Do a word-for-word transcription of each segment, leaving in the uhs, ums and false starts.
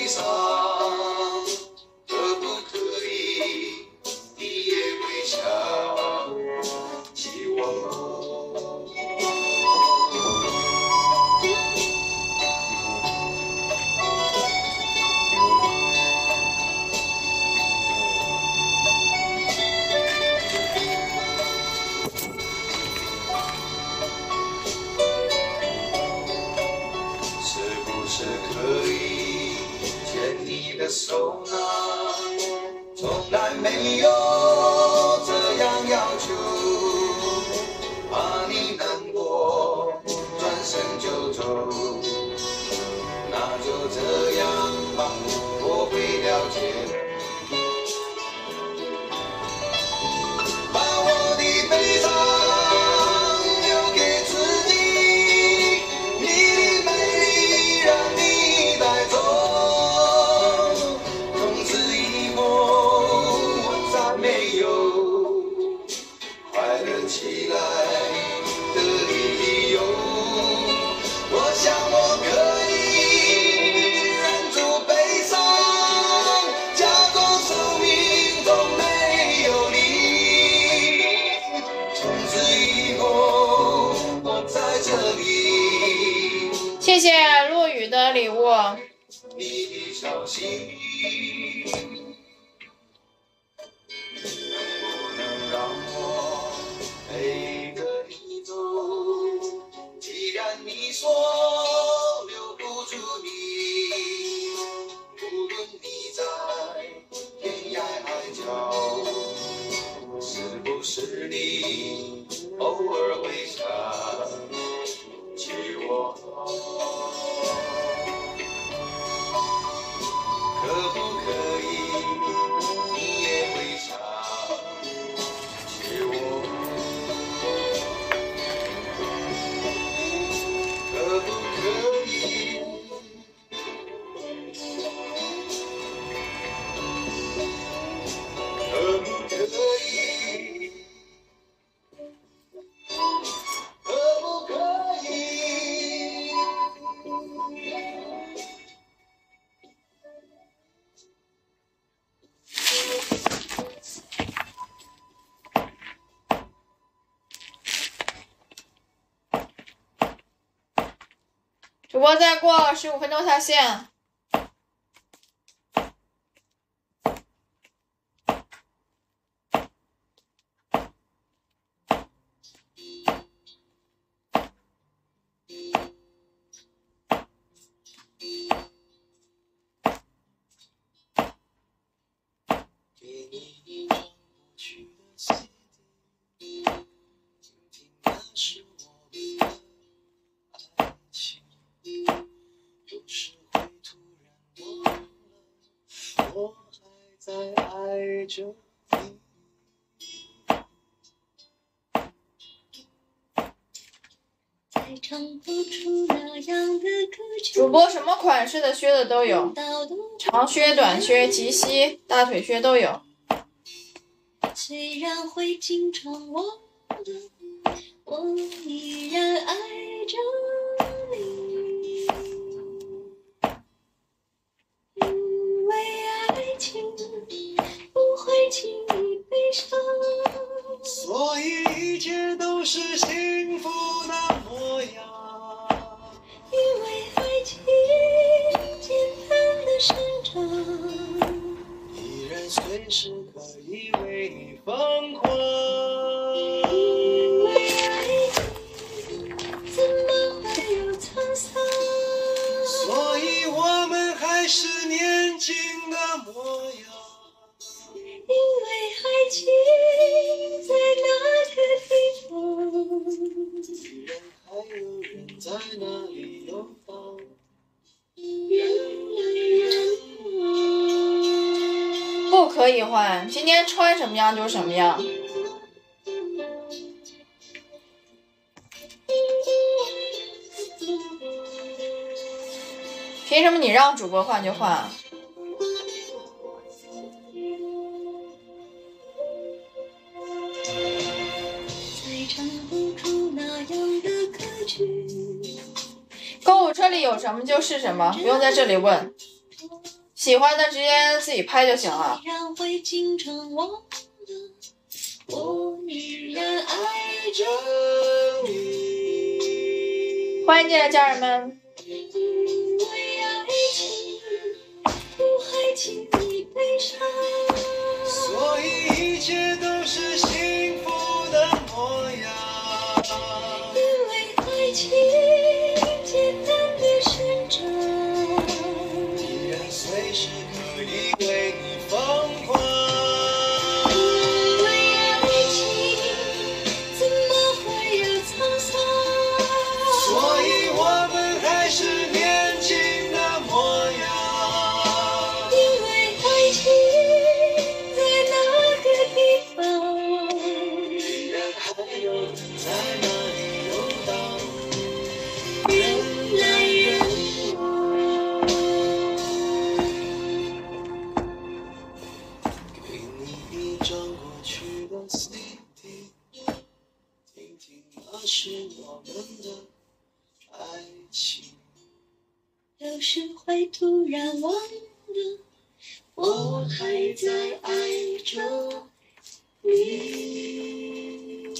伤，可不可以你也微笑？希望哦。手呢，从来没有这样要求，怕你难过，转身就走，那就这样吧，我会了解。把我的悲伤留给自己，你的美丽让你带走。起来的理由，我想我可以忍住悲伤，假装生命中没有你。从此以后，我在这里。 谢谢落雨的礼物。 你的消息。你说留不住你，无论你在天涯海角，是不是你偶尔会想起我？可不可以你也会想起我？可不可以？可不可以？可不可以？ 主播再过十五分钟下线。主播什么款式的靴子都有，长靴、短靴、及膝、大腿靴都有。 虽然会经常忘了，我依然爱着你，因为爱情不会轻易悲伤， 所以一切都是幸福的模样。 因为爱情简单的生长， 依然随时可以为你疯狂。 因为爱情怎么会有沧桑， 所以我们还是年轻的模样。 因为爱情在那个地方， 依然还有人在那里游荡， 人来人往。 不可以换，今天穿什么样就什么样。凭什么你让主播换就换？ 再唱不出那样的歌曲。 购物车里有什么就是什么，不用在这里问。 喜欢的直接自己拍就行了。 虽然会经常忘了，我依然爱着你。 欢迎进来，家人们。 因为爱情，不还请你悲伤。 所以一切都是幸福的模样。 因为爱情简单的生长， 依然随时可以为你疯狂。 因为爱情怎么会有沧桑？ 所以我们还是年轻的模样。 因为爱情在那个地方， 依然还有人在那里游荡。 人来人往。 给你一张过去的 C D， 听听那是我们的爱情。 有时会突然忘了，我还在爱着你。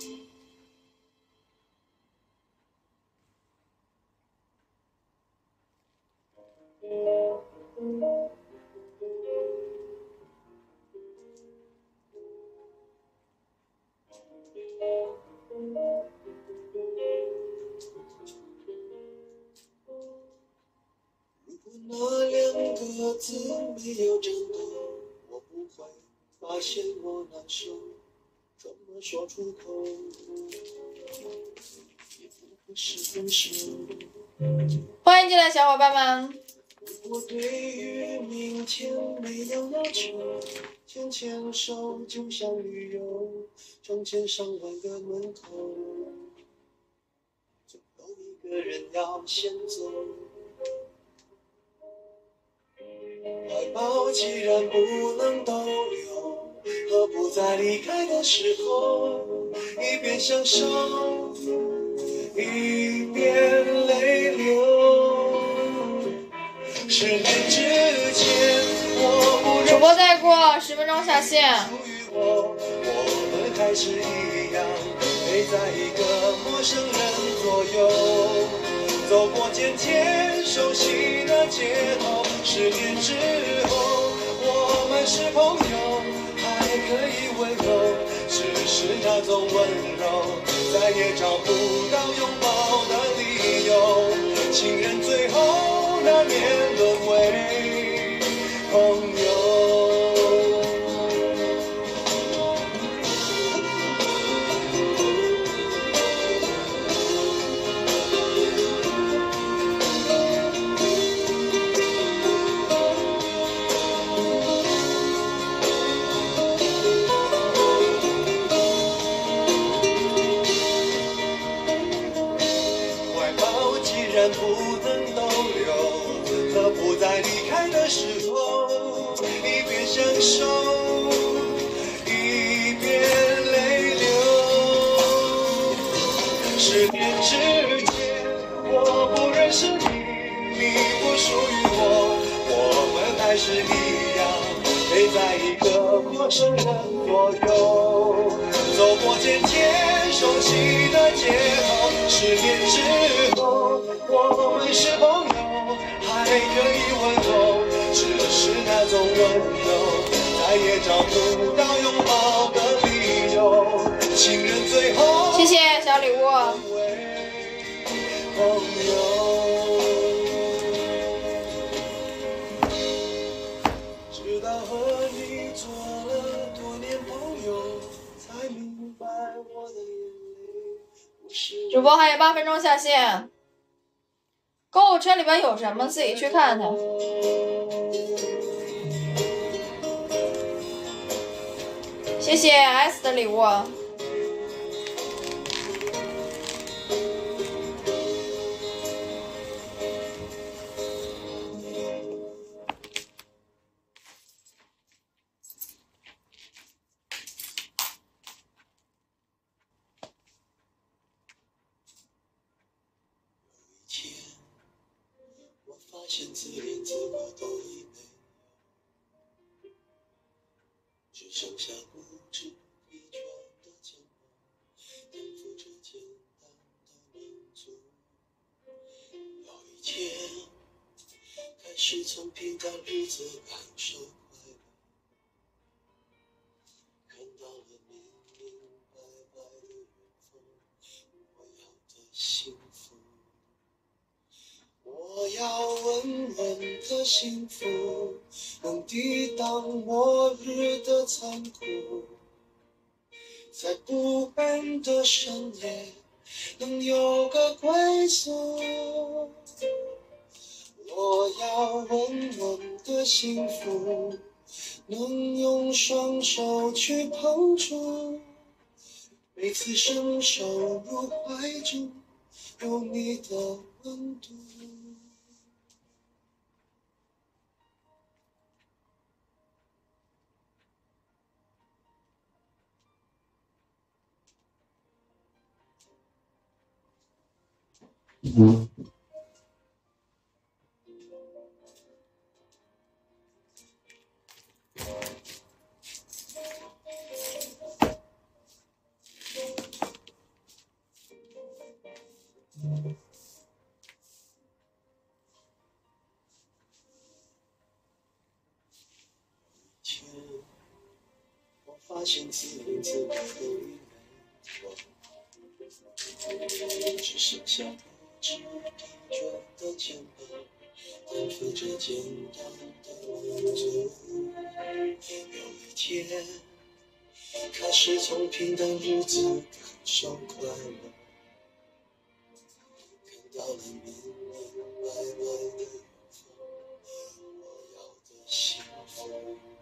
如果那两个字没有颤抖，我不会发现我难受，怎么说出口，也不会是分手。 欢迎进来，小伙伴们。 我对于明天没有要求，牵牵手就像旅游，成千上万个门口，总有一个人要先走。怀抱既然不能逗留，何不在离开的时候，一边享受，一边泪流。十年之前，我不主播再过十分钟下线。 属于我，我们还是一样，陪在一个陌生人左右，走过渐渐熟悉的街头。十年之后，我们是朋友，还可以温柔，只是那种温柔，再也找不到拥抱的理由。情人最后难免沦为朋友。怀抱既然不能逗留，何不在离开的时候，一边享受，一边泪流。十年之前，我不认识你，你不属于我，我们还是一样，陪在一个陌生人左右，走过渐渐熟悉的街头。十年之后，我们是朋友，还可以温柔，只是那种温柔，再也找不到拥抱的理由。情人最后， 谢谢小礼物。 朋友，直到和你做了多年朋友，才明白我的眼泪不是。 主播还有八分钟下线。购物车里边有什么，自己去看看。谢谢 S 的礼物。 发现自怜自顾都已没下固执疲倦的肩膀，担负着简单的满足。有一天，开始从平淡日子感受快乐，看到了明明白白的远方，我要的幸福。我要稳稳的幸福，能抵挡末日的残酷，在不安的深夜能有个归宿。我要稳稳的幸福，能用双手去碰触，每次伸手入怀中有你的温度。嗯天，我发现自言自语的语言，只剩下不知疲倦的肩膀，担负着简单的满足。有一天，开始从平淡日子感受快乐，看到了明明白白的远方，我要的幸福。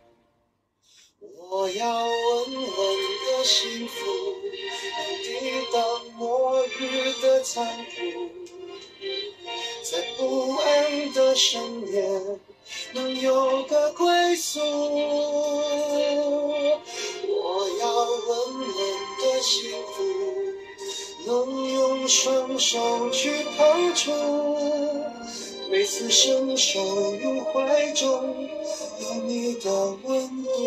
我要稳稳的幸福，能抵挡末日的残酷，在不安的深夜能有个归宿。我要稳稳的幸福，能用双手去碰触，每次伸手入怀中有你的温度。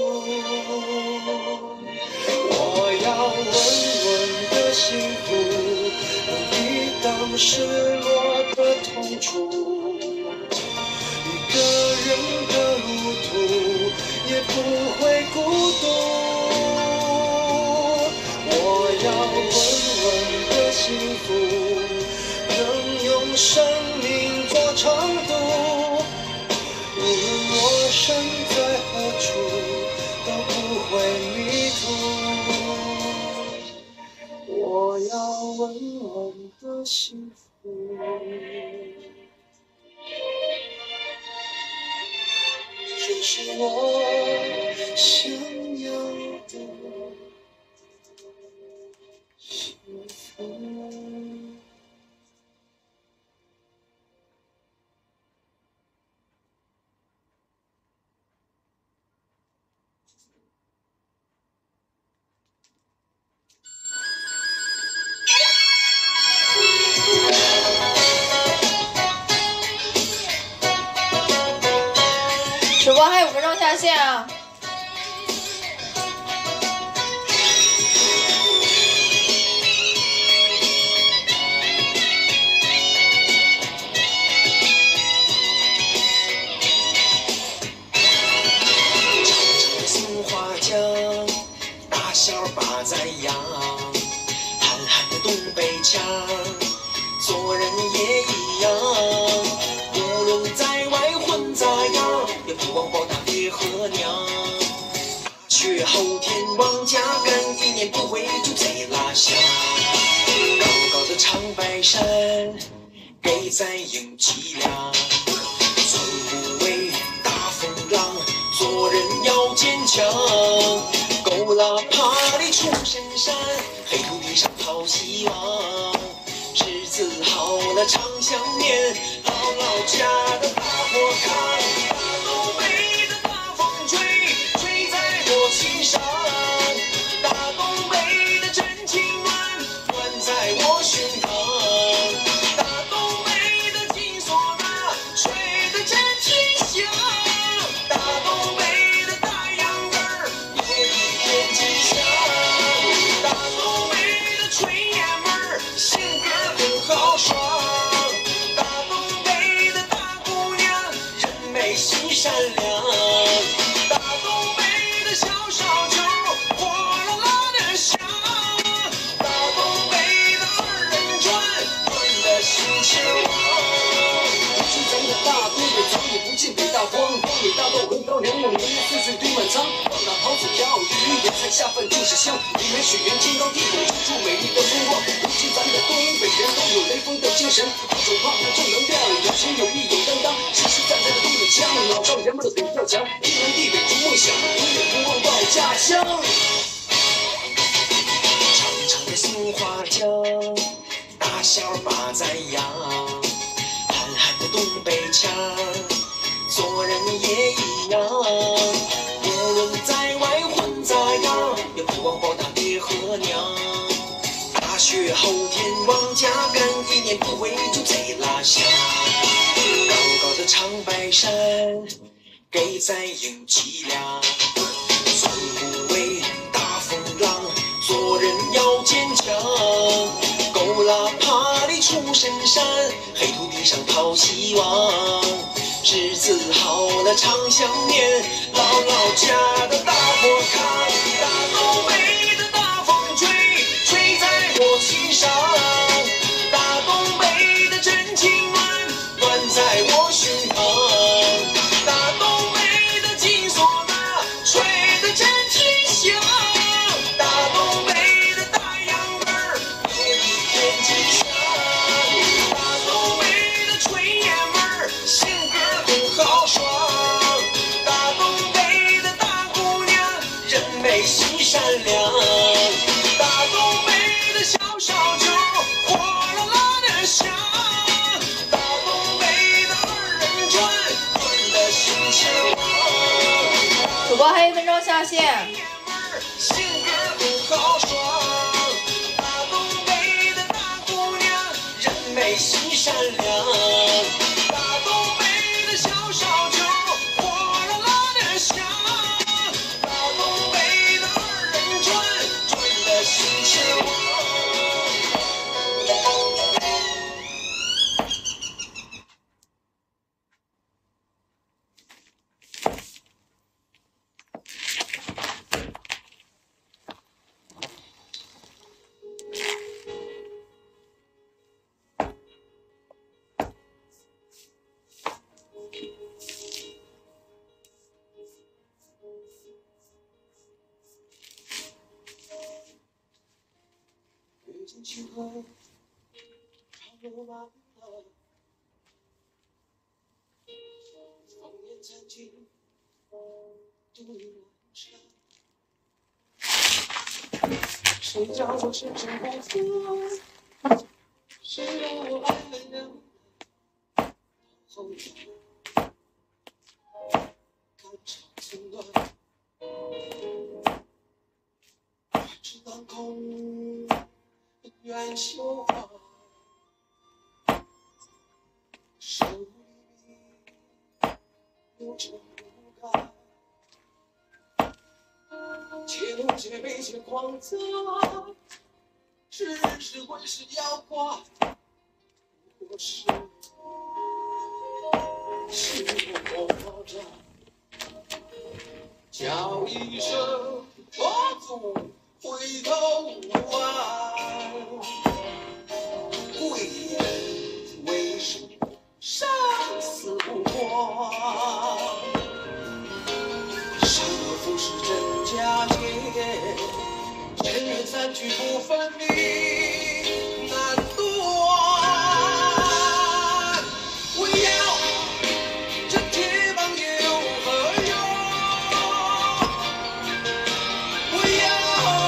我要稳稳的幸福，能抵挡失落的痛楚，一个人的路途也不会孤独。我要稳稳的幸福，能用生命做长度，无论我身在何处都不会迷途。我要稳稳的幸福，这是我想要的幸福。 主播还有五分钟下线啊！ 松花江，大小把宰羊，憨憨的东北腔，做人也一样。无论在外混咋样，也不忘报答爹和娘。大学后天王家干，一年不回就贼拉香。高高的长白山，给咱迎脊梁。寸不为大风浪，做人要坚强。狗拉爬里出深山，黑土地上讨希望。是自豪的长相面，姥姥家的大火炕，大东北的大风吹，吹在我心上。大东北的真情暖，暖在我胸膛。大东北的金唢呐，吹得真挺响。大东北的大秧歌儿，夜里夜善良。大东北的小烧酒，火辣辣的香。大东北的二人转，转的心痴妄。是咱的大东北，早已不见北大荒。荒野大道回高粱，用年年岁岁堆满仓。放大狍子钓鱼，野菜下饭就是香。里面水源天高地广，处处美丽的风光。如今咱的东北人都有雷锋的精神，不手怕不正能量，有情有义有担当，实实在在的东北腔，老少爷们的北漂强，天南地北逐梦想，永远不忘报家乡。长长的松花江，大小把在扬，憨憨的东北腔，做人也一样。无论在外混杂样，也不忘报答爹和娘。大学后天往家赶，一年不回就贼拉香。高高的长白山，给咱迎脊梁。从不畏大风浪，做人要坚强。狗拉爬里出深山，黑土地上讨希望。只自豪的长相面，姥姥家的大火炕，大东北的大风吹，吹在我心上。大东北的真情暖，暖在我胸膛。大东北的金唢呐，吹得真天响。大东北的大洋儿，有一片吉祥。大东北的炊烟味儿，性格很豪爽。大东北的大姑娘，人美心善良。大东北的小烧酒，火辣辣的香。大东北的二人转，转的心痴妄。 主播还有一分钟下线。 性格很豪爽。大东北的大姑娘，人美心善良。大东北的小烧酒，火辣辣的香。大东北的二人转，转的心痴妄。遇见青河，潮落满河，烽烟残尽，独一人生。谁叫我深深不服？谁让我爱了后来肝肠寸断，只当空。愿修好，手里有着不甘，且怒且悲且狂躁，是人是鬼是妖怪，不过是是我活着，叫一声佛祖。回头无岸，贵人为师，生死无关。是福是真假界，尘缘散去不分离，难断。我要这铁棒有何用？我要。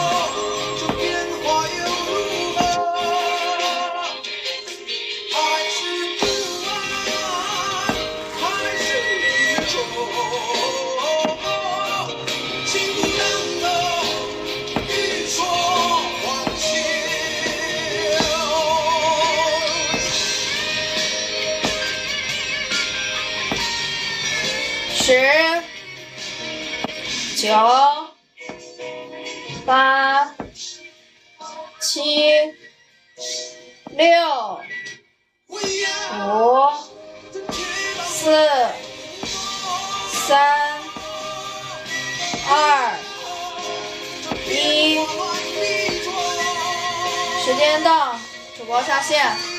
十、九、八、七、六、五、四、 三、二、一，时间到，主播下线。